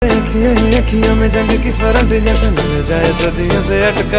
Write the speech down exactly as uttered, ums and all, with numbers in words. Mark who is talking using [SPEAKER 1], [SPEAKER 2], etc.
[SPEAKER 1] अखियों ही अखियों में जंग की फ्रंट जैसे मिल जाए सदियों से अटका।